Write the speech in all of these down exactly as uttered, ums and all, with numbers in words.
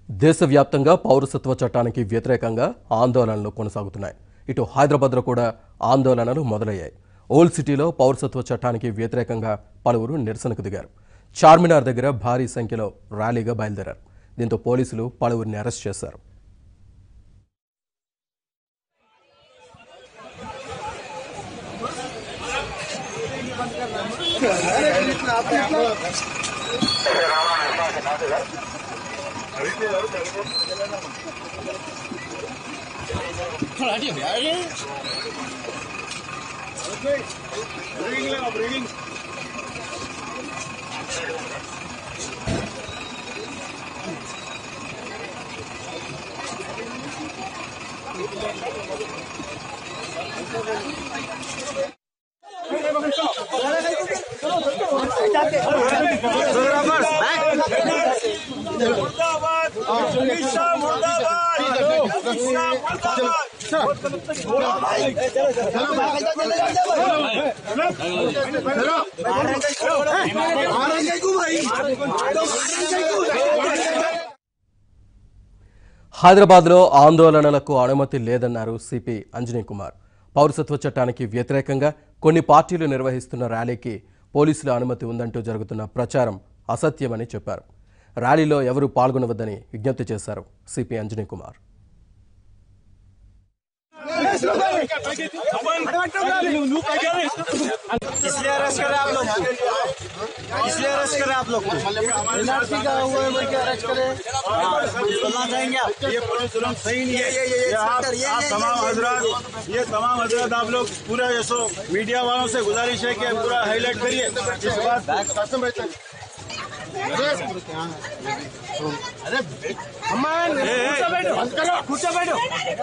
దేశవ్యాప్తంగా పౌరసత్వ చట్టానికి వ్యతిరేకంగా ఆందోళనలు కొనసాగుతున్నాయి. ఇటు హైదరాబాద్లో కూడా ఆందోళనలు మొదలయ్యాయి. ఓల్డ్ సిటీలో పౌరసత్వ చట్టానికి వ్యతిరేకంగా పలువురు నిరసనకు దిగారు. చార్మినార్ దగ్గర భారీ సంఖ్యలో ర్యాలీగా బయలుదేరారు. దీంతో పోలీసులు పలువురిని అరెస్ట్ చేశారు. హైదరాబాద్లో ఆందోళనలకు అనుమతి లేదన్నారు సిపి అంజనీ కుమార్. పౌరసత్వ చట్టానికి వ్యతిరేకంగా కొన్ని పార్టీలు నిర్వహిస్తున్న ర్యాలీకి పోలీసుల అనుమతి ఉందంటూ జరుగుతున్న ప్రచారం అసత్యమని చెప్పారు. ర్యాలీలో ఎవరూ పాల్గొనవద్దని విజ్ఞప్తి చేశారు సిపి అంజనీ కుమార్. इसलिए अरेस्ट करे आप लोग इसलिए अरेस्ट करे आप लोग एनआरसी का हुआ है बोल के अरेस्ट करे बोलना चाहेंगे आप ये पुलिस सही नहीं है। ये, ये, ये, आप, आप तमाम हजरात ये तमाम हजरात आप लोग पूरा ऐसो मीडिया वालों से गुजारिश है कि पूरा हाईलाइट करिए इस बात। अरे కూర్చో बैठो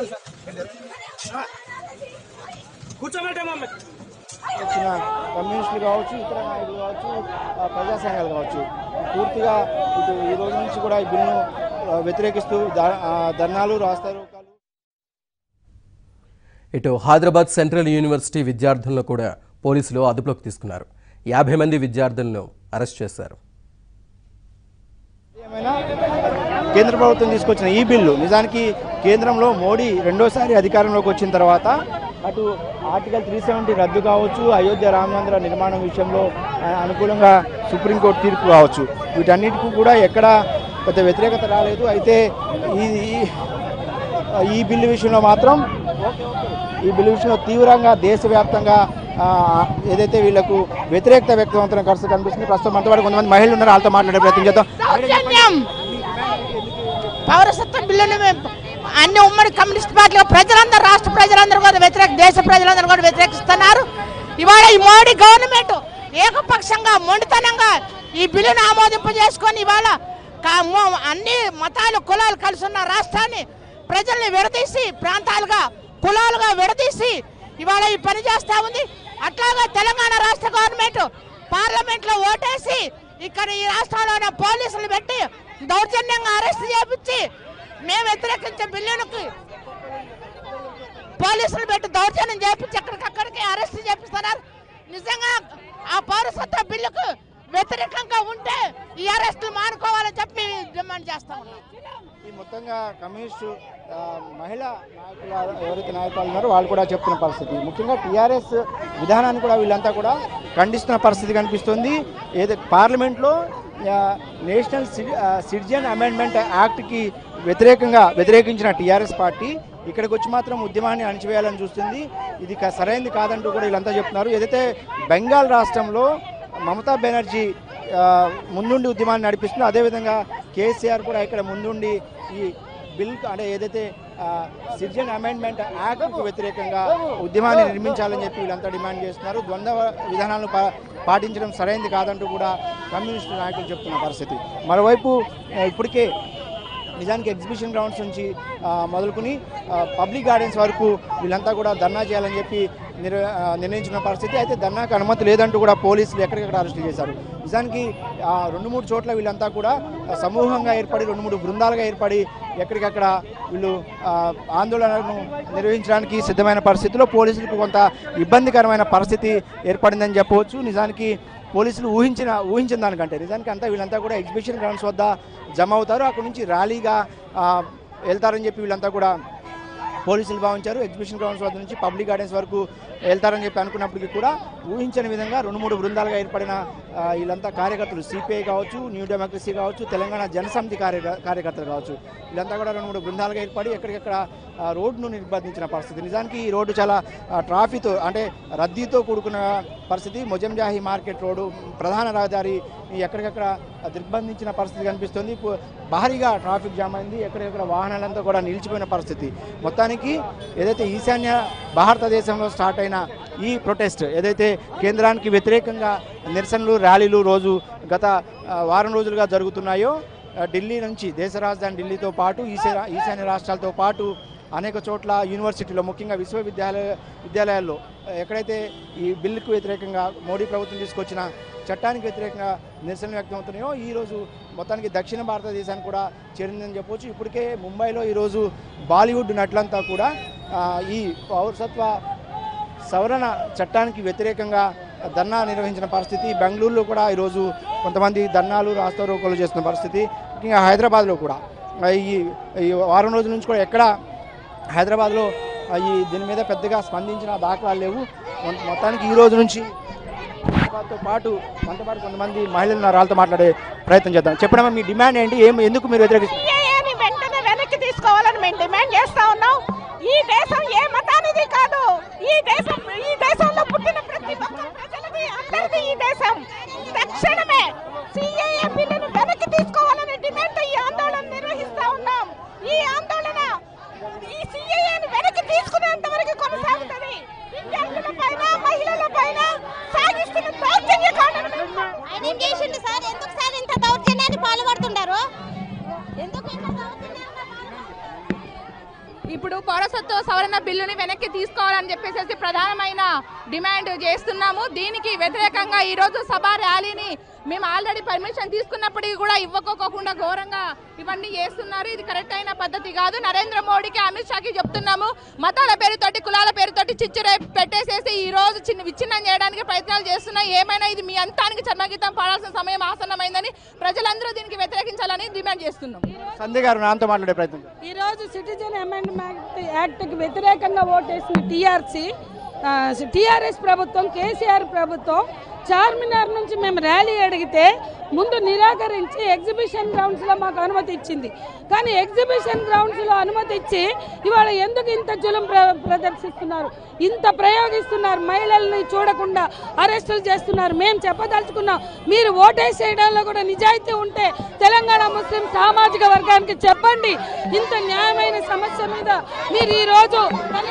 కూర్చోబెట్టా మమ్మీ. వచ్చిన కమ్యూనిస్టులు కావచ్చు, ఇతర నాయకులు కావచ్చు, ప్రజా సంఘాలు కావచ్చు, పూర్తిగా ఇటు ఈ రోజు నుంచి కూడా ఈ బిల్లును వ్యతిరేకిస్తూ ధర్నాలు రాస్తారు. ఇటు హైదరాబాద్ సెంట్రల్ యూనివర్సిటీ విద్యార్థులను కూడా పోలీసులు అదుపులోకి తీసుకున్నారు. యాభై మంది విద్యార్థులను అరెస్ట్ చేశారు. ఏమైనా కేంద్ర ప్రభుత్వం తీసుకొచ్చిన ఈ బిల్లు నిజానికి కేంద్రంలో మోడీ రెండోసారి అధికారంలోకి వచ్చిన తర్వాత అటు ఆర్టికల్ త్రీ సెవెంటీ రద్దు కావచ్చు, అయోధ్య రామమందిర నిర్మాణం విషయంలో అనుకూలంగా సుప్రీంకోర్టు తీర్పు కావచ్చు, వీటన్నిటికీ కూడా ఎక్కడ పెద్ద వ్యతిరేకత రాలేదు. అయితే ఈ ఈ బిల్లు విషయంలో మాత్రం ఈ బిల్లు విషయంలో తీవ్రంగా దేశవ్యాప్తంగా ఏదైతే వీళ్లకు వ్యతిరేకత వ్యక్తమవుతున్న ఖర్చు కనిపిస్తుంది. ప్రస్తుతం మనతో పాటు కొంతమంది మహిళలు ఉన్నారు, వాళ్ళతో మాట్లాడే ప్రయత్నం చేద్దాం. పౌరసత్వ బిల్లుని అన్ని ఉమ్మడి కమ్యూనిస్ట్ పార్టీలు ప్రజలందరూ, రాష్ట్ర ప్రజలందరూ కూడా వ్యతిరేక దేశ ప్రజలందరూ కూడా వ్యతిరేకిస్తున్నారు. ఇవాళ ఈ మోడీ గవర్నమెంట్ ఏకపక్షంగా మొండితనంగా ఈ బిల్లును ఆమోదింప చేసుకొని ఇవాళ అన్ని మతాలు కులాలు కలిసి ఉన్న రాష్ట్రాన్ని ప్రజల్ని విడదీసి ప్రాంతాలుగా కులాలుగా విడదీసి ఇవాళ ఈ పని చేస్తా ఉంది. అట్లాగా తెలంగాణ రాష్ట్ర గవర్నమెంట్ పార్లమెంట్ లో ఓటేసి ఇక్కడ ఈ రాష్ట్రంలోనే పోలీసులు పెట్టి దౌర్జన్యంగా అరెస్ట్ చేపించి మేము వ్యతిరేకించే బిల్లునికి పోలీసులు పెట్టి దౌర్జన్యం చేపించి ఎక్కడికక్కడికి అరెస్ట్ చేపిస్తున్నారు. నిజంగా ఆ పౌరసత్వ బిల్లుకు వ్యతిరేకంగా ఉంటే ఈ అరెస్టులు మానుకోవాలని చెప్పి డిమాండ్ చేస్తా ఉన్నాం. ఈ మొత్తంగా కమ్యూనిస్టు మహిళా నాయకులు ఎవరైతే నాయకులు ఉన్నారో వాళ్ళు కూడా చెప్తున్న పరిస్థితి, ముఖ్యంగా టీఆర్ఎస్ విధానాన్ని కూడా వీళ్ళంతా కూడా ఖండిస్తున్న పరిస్థితి కనిపిస్తుంది. ఏదైతే పార్లమెంట్లో నేషనల్ సిటిజన్ అమెండ్మెంట్ యాక్ట్కి వ్యతిరేకంగా వ్యతిరేకించిన టీఆర్ఎస్ పార్టీ ఇక్కడికి వచ్చి మాత్రం ఉద్యమాన్ని అణచివేయాలని చూస్తుంది. ఇది సరైనది కాదంటూ కూడా వీళ్ళంతా చెప్తున్నారు. ఏదైతే బెంగాల్ రాష్ట్రంలో మమతా బెనర్జీ ముందుండి ఉద్యమాన్ని నడిపిస్తుందో అదేవిధంగా కేసీఆర్ కూడా ఇక్కడ ముందుండి ఈ బిల్ అంటే ఏదైతే సిటిజన్ అమెండ్మెంట్ యాక్ట్కు వ్యతిరేకంగా ఉద్యమాన్ని నిర్మించాలని చెప్పి వీళ్ళంతా డిమాండ్ చేస్తున్నారు. ద్వంద్వ విధానాలను పాటించడం సరైనది కాదంటూ కూడా కమ్యూనిస్టు నాయకులు చెప్తున్న పరిస్థితి. మరోవైపు ఇప్పటికే నిజానికి ఎగ్జిబిషన్ గ్రౌండ్స్ నుంచి మొదలుకొని పబ్లిక్ గార్డెన్స్ వరకు వీళ్ళంతా కూడా ధర్నా చేయాలని చెప్పి నిర్ నిర్ణయించిన పరిస్థితి. అయితే ధర్నాకు అనుమతి లేదంటూ కూడా పోలీసులు ఎక్కడికక్కడ అరెస్టు చేశారు. నిజానికి రెండు మూడు చోట్ల వీళ్ళంతా కూడా సమూహంగా ఏర్పడి రెండు మూడు బృందాలుగా ఏర్పడి ఎక్కడికక్కడ వీళ్ళు ఆందోళనను నిర్వహించడానికి సిద్ధమైన పరిస్థితిలో పోలీసులకు కొంత ఇబ్బందికరమైన పరిస్థితి ఏర్పడిందని చెప్పవచ్చు. నిజానికి పోలీసులు ఊహించిన ఊహించిన దానికంటే. నిజానికి అంతా వీళ్ళంతా కూడా ఎగ్జిబిషన్ గ్రౌండ్స్ వద్ద జమ అవుతారు, అక్కడి నుంచి ర్యాలీగా వెళ్తారని చెప్పి వీళ్ళంతా కూడా పోలీసులు భావించారు. ఎగ్జిబిషన్ గ్రౌండ్స్ వద్ద నుంచి పబ్లిక్ గార్డెన్స్ వరకు వెళ్తారని చెప్పి అనుకున్నప్పటికీ కూడా ఊహించని విధంగా రెండు మూడు బృందాలుగా ఏర్పడిన వీళ్ళంతా కార్యకర్తలు, సిపిఐ కావచ్చు, న్యూ డెమోక్రసీ కావచ్చు, తెలంగాణ జనసమితి కార్య కార్యకర్తలు కావచ్చు, వీళ్ళంతా కూడా రెండు మూడు బృందాలుగా ఏర్పడి ఎక్కడికెక్కడ రోడ్డును నిర్బంధించిన పరిస్థితి. నిజానికి ఈ రోడ్డు చాలా ట్రాఫిక్తో అంటే రద్దీతో కూడుకున్న పరిస్థితి. మొజంజాహి మార్కెట్ రోడ్డు ప్రధాన రహదారి ఎక్కడికక్కడ దిగ్బంధించిన పరిస్థితి కనిపిస్తుంది. భారీగా ట్రాఫిక్ జామ్ అయింది, ఎక్కడికక్కడ వాహనాలంతా కూడా నిలిచిపోయిన పరిస్థితి. మొత్తానికి ఏదైతే ఈశాన్య భారతదేశంలో స్టార్ట్ అయిన ఈ ప్రొటెస్ట్ ఏదైతే కేంద్రానికి వ్యతిరేకంగా నిరసనలు, ర్యాలీలు రోజు గత వారం రోజులుగా జరుగుతున్నాయో, ఢిల్లీ నుంచి దేశ రాజధాని ఢిల్లీతో పాటు ఈశా ఈశాన్య రాష్ట్రాలతో పాటు అనేక చోట్ల యూనివర్సిటీలో, ముఖ్యంగా విశ్వవిద్యాలయ విద్యాలయాల్లో ఎక్కడైతే ఈ బిల్లుకు వ్యతిరేకంగా మోడీ ప్రభుత్వం తీసుకొచ్చిన చట్టానికి వ్యతిరేకంగా నిరసనలు వ్యక్తం అవుతున్నాయో, ఈరోజు మొత్తానికి దక్షిణ భారతదేశానికి కూడా చేరిందని చెప్పవచ్చు. ఇప్పటికే ముంబైలో ఈరోజు బాలీవుడ్ నటులంతా కూడా ఈ పౌరసత్వ సవరణ చట్టానికి వ్యతిరేకంగా ధర్నా నిర్వహించిన పరిస్థితి. బెంగళూరులో కూడా ఈరోజు కొంతమంది ధర్నాలు, రాస్తారోకోలు చేస్తున్న పరిస్థితి. ముఖ్యంగా హైదరాబాద్లో కూడా ఈ ఈ వారం రోజుల నుంచి కూడా ఎక్కడ హైదరాబాద్లో ఈ దీని మీద పెద్దగా స్పందించిన దాఖలాలు లేవు. మొత్తానికి ఈ రోజు నుంచి హైదరాబాద్తో పాటు మనతో పాటు కొంతమంది మహిళలు వాళ్ళతో మాట్లాడే ప్రయత్నం చేద్దాం. చెప్పడమా మీ డిమాండ్ ఏంటి, ఏం ఎందుకు మీరు వ్యతిరేకిస్తారు? వెంటనే వెనక్కి తీసుకోవాలని మేము డిమాండ్ చేస్తా ఉన్నాం. ఈ దేశం ఏ మతానిది కాదు, ఈ దేశం ఈ దేశంలో పుట్టిన ప్రతి ఒక్క ప్రజలది, అందరిది ఈ దేశం. తక్షణమే సిఏఏ బిల్లును వెనక్కి తీసుకోవాలని డిమాండ్ ఈ ఆందోళన నిర్వహిస్తా ఉన్నాం. ఈ ఆందోళన ఈ సిఏఏని వెనక్కి తీసుకునేంత వరకు కొనసాగుతుంది. విద్యార్థుల పైన, మహిళల పైన సాగిస్తున్న దౌర్జన్య కాండను ఆయన చేసిండు సార్. ఎందుకు సార్ ఇంత దౌర్జన్యాన్ని పాల్పడుతున్నారు? ఎందుకు ఇంత దౌర్జన్యం? ఇప్పుడు పౌరసత్వ సవరణ బిల్లుని వెనక్కి తీసుకోవాలని చెప్పేసి ప్రధానమైన డిమాండ్ చేస్తున్నాము. దీనికి వ్యతిరేకంగా ఈరోజు సభ ర్యాలీని మేము ఆల్రెడీ పర్మిషన్ తీసుకున్నప్పటికీ కూడా ఇవ్వకోకుండా ఘోరంగా ఇవన్నీ చేస్తున్నారు. ఇది కరెక్ట్ అయిన పద్ధతి కాదు. నరేంద్ర మోడీకి, అమిత్ షాకి చెప్తున్నాము, మతాల పేరుతోటి, కులాల పేరుతోటి చిచ్చురే పెట్టేసేసి ఈ రోజు చిన్న విచ్ఛిన్నం చేయడానికి ప్రయత్నాలు చేస్తున్నాయి. ఏమైనా ఇది మీ అంతానికి చర్మగీతం పాడాల్సిన సమయం ఆసన్నమైందని ప్రజలందరూ దీనికి వ్యతిరేకించాలని డిమాండ్ చేస్తున్నాం. సంధ్య గారు నాతో మాట్లాడే ప్రయత్నం. ఈ రోజు సిటిజన్ అమెండ్మెంట్ యాక్ట్కి వ్యతిరేకంగా ఓటేసిన టీఆర్సీ టీఆర్ఎస్ ప్రభుత్వం, కేసీఆర్ ప్రభుత్వం చార్మినార్ నుంచి మేము ర్యాలీ అడిగితే ముందు నిరాకరించి ఎగ్జిబిషన్ గ్రౌండ్స్లో మాకు అనుమతి ఇచ్చింది. కానీ ఎగ్జిబిషన్ గ్రౌండ్స్లో అనుమతి ఇచ్చి ఇవాళ ఎందుకు ఇంత జులుం ప్ర ప్రదర్శిస్తున్నారు, ఇంత ప్రయోగిస్తున్నారు, మహిళల్ని చూడకుండా అరెస్టులు చేస్తున్నారు? మేము చెప్పదలుచుకున్నాం, మీరు ఓటేసేయడంలో కూడా నిజాయితీ ఉంటే తెలంగాణ ముస్లిం సామాజిక వర్గానికి చెప్పండి. ఇంత న్యాయమైన సమస్య మీద మీరు ఈరోజు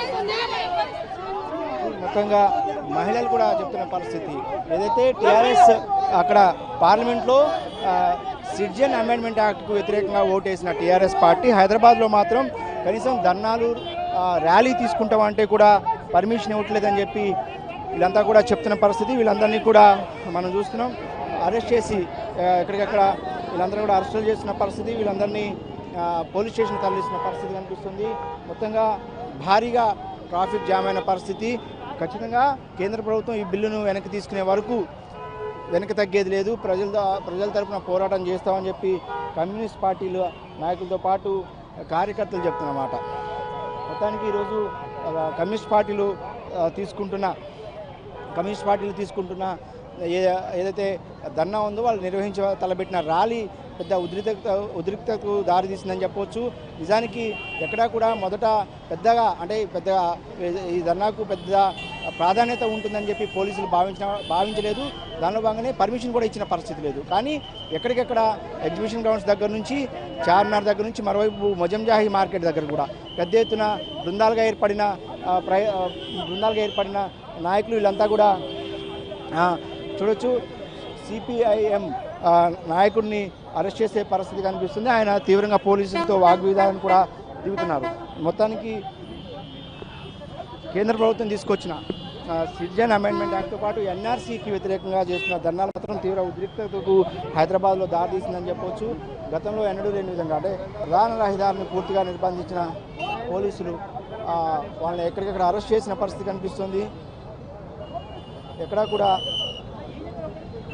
మొత్తంగా మహిళలు కూడా చెప్తున్న పరిస్థితి ఏదైతే టీఆర్ఎస్ అక్కడ పార్లమెంట్లో సిటిజన్ అమెండ్మెంట్ యాక్ట్కు వ్యతిరేకంగా ఓటేసిన టీఆర్ఎస్ పార్టీ హైదరాబాద్లో మాత్రం కనీసం ధర్నాలు, ర్యాలీ తీసుకుంటామంటే కూడా పర్మిషన్ ఇవ్వట్లేదని చెప్పి వీళ్ళంతా కూడా చెప్తున్న పరిస్థితి. వీళ్ళందరినీ కూడా మనం చూస్తున్నాం, అరెస్ట్ చేసి ఎక్కడికక్కడ వీళ్ళందరూ కూడా అరెస్టులు చేస్తున్న పరిస్థితి. వీళ్ళందరినీ పోలీస్ స్టేషన్ తరలిస్తున్న పరిస్థితి కనిపిస్తుంది. మొత్తంగా భారీగా ట్రాఫిక్ జామ్ అయిన పరిస్థితి. ఖచ్చితంగా కేంద్ర ప్రభుత్వం ఈ బిల్లును వెనక్కి తీసుకునే వరకు వెనక్కి తగ్గేది లేదు. ప్రజల ప్రజల తరఫున పోరాటం చేస్తామని చెప్పి కమ్యూనిస్ట్ పార్టీల నాయకులతో పాటు కార్యకర్తలు చెప్తున్నమాట. మొత్తానికి ఈరోజు కమ్యూనిస్ట్ పార్టీలు తీసుకుంటున్న కమ్యూనిస్ట్ పార్టీలు తీసుకుంటున్న ఏ ఏదైతే ధర్నా ఉందో వాళ్ళు నిర్వహించ తలబెట్టిన ర్యాలీ పెద్ద ఉద్రిక్త ఉద్రిక్తకు దారితీసిందని చెప్పవచ్చు. నిజానికి ఎక్కడా కూడా మొదట పెద్దగా అంటే పెద్దగా ఈ ధర్నాకు పెద్ద ప్రాధాన్యత ఉంటుందని చెప్పి పోలీసులు భావించిన భావించలేదు. దానిలో భాగంగానే పర్మిషన్ కూడా ఇచ్చిన పరిస్థితి లేదు. కానీ ఎక్కడికెక్కడ ఎగ్జిబిషన్ గ్రౌండ్స్ దగ్గర నుంచి, చార్మినార్ దగ్గర నుంచి, మరోవైపు మొజంజాహి మార్కెట్ దగ్గర కూడా పెద్ద ఎత్తున బృందాలుగా ఏర్పడిన బృందాలుగా ఏర్పడిన నాయకులు వీళ్ళంతా కూడా చూడొచ్చు. సిపిఐఎం నాయకుడిని అరెస్ట్ చేసే పరిస్థితి కనిపిస్తుంది. ఆయన తీవ్రంగా పోలీసులతో వాగ్వివాదాన్ని కూడా దిగుతున్నారు. మొత్తానికి కేంద్ర ప్రభుత్వం తీసుకొచ్చిన సిటిజన్ అమెండ్మెంట్ యాక్ట్తో పాటు ఎన్ఆర్సీకి వ్యతిరేకంగా చేస్తున్న ధర్నాలు మాత్రం తీవ్ర ఉద్రిక్తతకు హైదరాబాద్లో దారితీసిందని చెప్పవచ్చు. గతంలో ఎన్నడూ లేని విధంగా అంటే ప్రధాన రహదారిని పూర్తిగా నిర్బంధించిన పోలీసులు వాళ్ళని ఎక్కడికక్కడ అరెస్ట్ చేసిన పరిస్థితి కనిపిస్తుంది. ఎక్కడా కూడా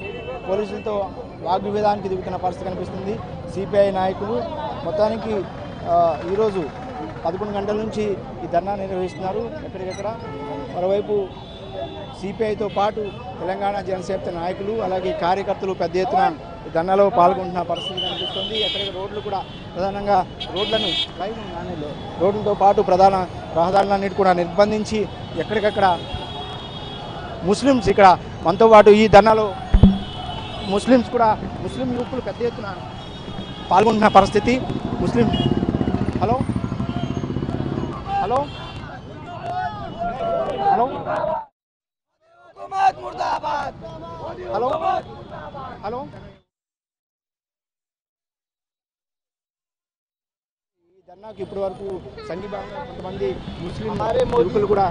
పోలీసులతో వాగ్వివాదానికి దిగుతున్న పరిస్థితి కనిపిస్తుంది సిపిఐ నాయకులు. మొత్తానికి ఈరోజు పదకొండు గంటల నుంచి ఈ ధర్నా నిర్వహిస్తున్నారు ఎక్కడికెక్కడ. మరోవైపు సిపిఐతో పాటు తెలంగాణ జనసేన నాయకులు అలాగే కార్యకర్తలు పెద్ద ఎత్తున ఈ ధర్నాలో పాల్గొంటున్న పరిస్థితి కనిపిస్తుంది. ఎక్కడికి రోడ్లు కూడా ప్రధానంగా రోడ్లను రోడ్లతో పాటు ప్రధాన రహదారులన్నిటి కూడా నిర్బంధించి ఎక్కడికక్కడ ముస్లిమ్స్ ఇక్కడ మనతో పాటు ఈ ధర్నాలో ముస్లిమ్స్ కూడా ముస్లిం యువకులు పెద్ద ఎత్తున పాల్గొంటున్న పరిస్థితి. ముస్లిం hello hello hello hello hello ఈ ధర్నాకు ఇప్పటి వరకు సంఘీభావంగా కొంతమంది ముస్లిం యువకులు కూడా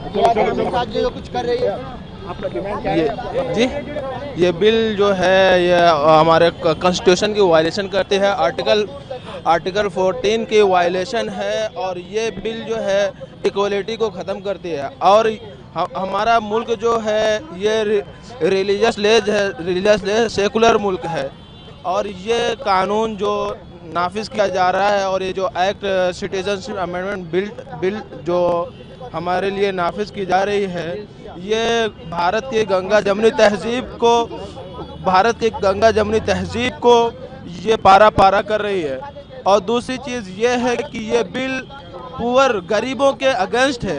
जी ये बिल जो है ये हमारे कॉन्स्टिट्यूशन की वायलेशन करती है। आर्टिकल आर्टिकल चौदह की वायलेशन है और ये बिल जो है इक्वलिटी को ख़त्म करती है। और हमारा मुल्क जो है ये रिलीजियस लेज है, रिलीजियस लेज सेकुलर मुल्क है और ये कानून जो नाफिज किया जा रहा है और ये जो act citizenship amendment bill bill जो हमारे लिए नाफिज की जा रही है ये भारत की गंगा जमनी तहजीब को भारत की गंगा जमनी तहजीब को ये पारा पारा कर रही है। और दूसरी चीज़ ये है कि ये बिल पुअर गरीबों के अगेंस्ट है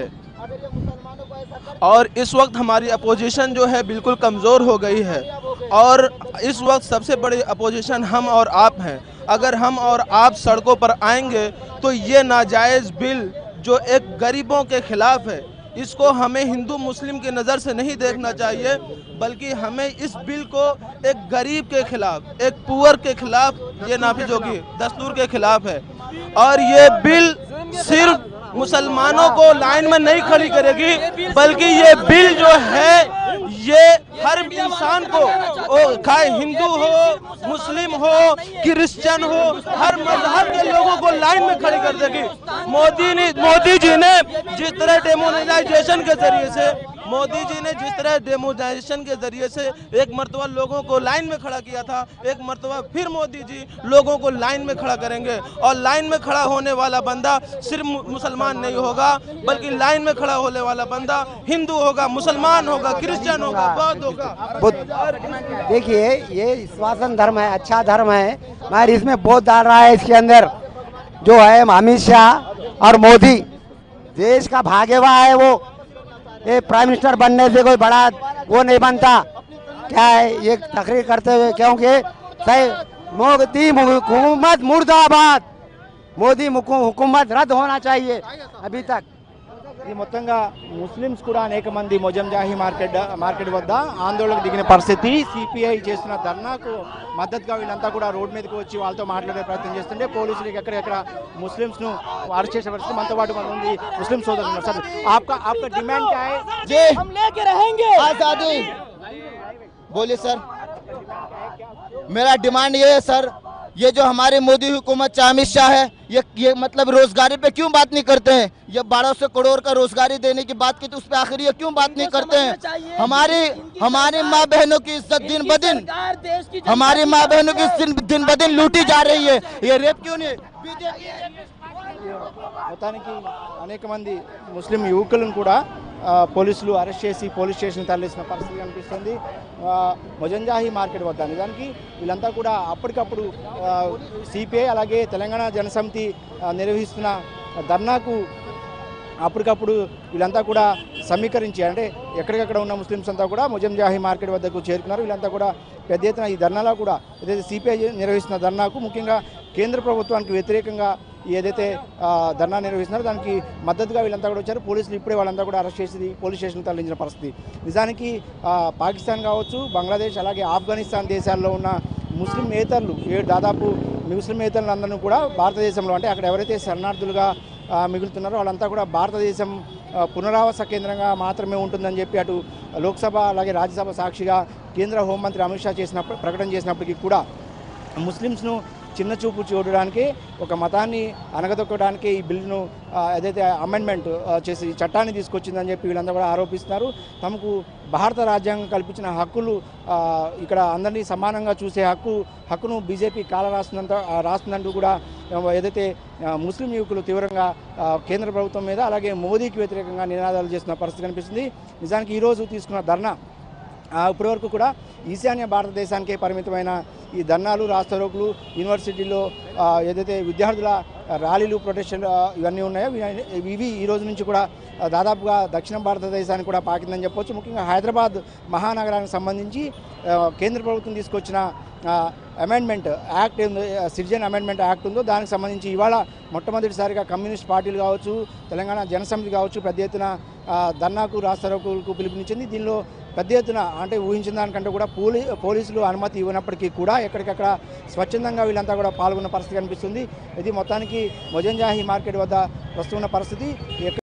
और इस वक्त हमारी अपोजिशन जो है बिल्कुल कमज़ोर हो गई है और इस वक्त सबसे बड़ी अपोजिशन हम और आप हैं। अगर हम और आप सड़कों पर आएंगे तो ये नाजायज़ बिल जो एक गरीबों के खिलाफ है इसको हमें हिंदू मुस्लिम की नज़र से नहीं देखना चाहिए बल्कि हमें इस बिल को एक गरीब के खिलाफ एक पुअर के खिलाफ ये नाफिज होगी, दस्तूर के खिलाफ है। और ये बिल सिर्फ मुसलमानों को लाइन में नहीं खड़ी करेगी बल्कि ये बिल जो है ये हर इंसान को चाहे हिंदू हो मुस्लिम हो क्रिश्चियन हो हर मजहब के लोगों को लाइन में खड़ी कर देगी। मोदी ने मोदी जी ने जिस तरह डेमोनेटाइजेशन के जरिए से मोदी जी ने जिस तरह डेमोनेटाइजेशन के जरिए से एक मरतबा लोगों को लाइन में खड़ा किया था एक मरतबा फिर मोदी जी लोगों को लाइन में खड़ा करेंगे। और लाइन में खड़ा होने वाला बंदा सिर्फ मुसलमान नहीं होगा बल्कि लाइन में खड़ा होने वाला बंदा हिंदू होगा, मुसलमान होगा, क्रिश्चियन होगा, बौद्ध होगा। देखिए ये स्वासन धर्म है, अच्छा धर्म है मगर इसमें बौद्ध डाल रहा है। इसके अंदर जो है अमित शाह और मोदी देश का भागेवा है। वो ये प्राइम मिनिस्टर बनने से कोई बड़ा वो नहीं बनता क्या है ये तकरीर करते हुए क्योंकि सही मोदी हुकूमत मुर्दाबाद मोदी हुकूमत रद्द होना चाहिए। अभी तक ఈ మొత్తంగా ముస్లిమ్స్ కూడా అనేక మంది మొజంజాహి మార్కెట్ మార్కెట్ వద్ద ఆందోళనకు దిగిన పరిస్థితి. సిపిఐ చేస్తున్న ధర్నాకు మద్దతుగా వీళ్ళంతా కూడా రోడ్ మీదకి వచ్చి వాళ్ళతో మాట్లాడే ప్రయత్నం చేస్తుంటే పోలీసులు ఎక్కడెక్కడ ముస్లిమ్స్ ను అరెస్ట్ చేసే పరిస్థితి. మనతో పాటు కొంతమంది ముస్లిం సోదరులు ఉన్నారు. సార్ आपका आपका डिमांड क्या है? जी हम लेके रहेंगे आजादी। बोलिए सर। मेरा डिमांड ये है सर ये जो हमारे मोदी हुकूमत अमित शाह है ये ये मतलब रोजगारी पे क्यों बात नहीं करते हैं? ये बारह सौ करोड़ का रोजगारी देने की बात की तो उस पर आखिर ये क्यों बात नहीं करते हैं? हमारी हमारी माँ बहनों की इज्जत दिन ब दिन हमारी माँ बहनों की दिन ब दिन लूटी जा रही है। ये रेप क्यों नहीं? మొత్తానికి అనేక మంది ముస్లిం యువకులను కూడా పోలీసులు అరెస్ట్ చేసి పోలీస్ స్టేషన్ తరలిసిన పరిస్థితి కనిపిస్తుంది మొజంజాహి మార్కెట్ వద్ద. నిజానికి వీళ్ళంతా కూడా అప్పటికప్పుడు సిపిఐ అలాగే తెలంగాణ జనసమితి నిర్వహిస్తున్న ధర్నాకు అప్పటికప్పుడు వీళ్ళంతా కూడా సమీకరించి అంటే ఎక్కడికక్కడ ఉన్న ముస్లిమ్స్ అంతా కూడా మొజంజాహి మార్కెట్ వద్దకు చేరుకున్నారు. వీళ్ళంతా కూడా పెద్ద ఎత్తున ఈ ధర్నాలో కూడా ఏదైతే సిపిఐ నిర్వహిస్తున్న ధర్నాకు ముఖ్యంగా కేంద్ర ప్రభుత్వానికి వ్యతిరేకంగా ఏదైతే ధర్నా నిర్వహిస్తున్నారో దానికి మద్దతుగా వీళ్ళంతా కూడా వచ్చారు. పోలీసులు ఇప్పుడే వాళ్ళంతా కూడా అరెస్ట్ చేసి పోలీస్ స్టేషన్ తరలించిన పరిస్థితి. నిజానికి పాకిస్తాన్ కావచ్చు బంగ్లాదేశ్ అలాగే ఆఫ్ఘనిస్తాన్ దేశాల్లో ఉన్న ముస్లింయేతరులు ఏడు దాదాపు ముస్లింయేతరులందరూ కూడా భారతదేశంలో అంటే అక్కడ ఎవరైతే శరణార్థులుగా మిగులుతున్నారో వాళ్ళంతా కూడా భారతదేశం పునరావాస కేంద్రంగా మాత్రమే ఉంటుందని చెప్పి అటు లోక్సభ అలాగే రాజ్యసభ సాక్షిగా కేంద్ర హోంమంత్రి అమిత్ షా చేసిన ప్రకటన చేసినప్పటికీ కూడా ముస్లిమ్స్ను చిన్న చూపు చూడడానికి, ఒక మతాన్ని అనగదొక్కడానికి ఈ బిల్లును ఏదైతే అమెండ్మెంట్ చేసి చట్టాన్ని తీసుకొచ్చిందని చెప్పి వీళ్ళందరూ కూడా ఆరోపిస్తున్నారు. తమకు భారత రాజ్యాంగం కల్పించిన హక్కులు ఇక్కడ అందరినీ సమానంగా చూసే హక్కు హక్కును బీజేపీ కాల రాస్తుందంట రాస్తుందంటూ కూడా ఏదైతే ముస్లిం యువకులు తీవ్రంగా కేంద్ర ప్రభుత్వం మీద అలాగే మోదీకి వ్యతిరేకంగా నినాదాలు చేస్తున్న పరిస్థితి కనిపిస్తుంది. నిజానికి ఈరోజు తీసుకున్న ధర్నా ఇప్పటివరకు కూడా ఈశాన్య భారతదేశానికే పరిమితమైన ఈ ధర్నాలు, రాస్తారోకులు, యూనివర్సిటీల్లో ఏదైతే విద్యార్థుల ర్యాలీలు, ప్రొటెస్టులు ఇవన్నీ ఉన్నాయో ఇవి ఈ రోజు నుంచి కూడా దాదాపుగా దక్షిణ భారతదేశానికి కూడా పాకిందని చెప్పొచ్చు. ముఖ్యంగా హైదరాబాద్ మహానగరానికి సంబంధించి కేంద్ర ప్రభుత్వం తీసుకొచ్చిన amendment act citizen amendment act ఉందో దానికి సంబంధించి ఇవాళ మొట్టమొదటిసారిగా కమ్యూనిస్ట్ పార్టీలు కావచ్చు, తెలంగాణ జనసమితి కావచ్చు పెద్ద ఎత్తున ధర్నాకు, రాస్తారోకులకు పిలుపునిచ్చింది. దీనిలో పెద్ద ఎత్తున అంటే ఊహించిన దానికంటే కూడా పోలీ పోలీసులు అనుమతి ఇవ్వనప్పటికీ కూడా ఎక్కడికక్కడ స్వచ్ఛందంగా వీళ్ళంతా కూడా పాల్గొన్న పరిస్థితి కనిపిస్తుంది. ఇది మొత్తానికి మొజంజాహి మార్కెట్ వద్ద వస్తున్న పరిస్థితి.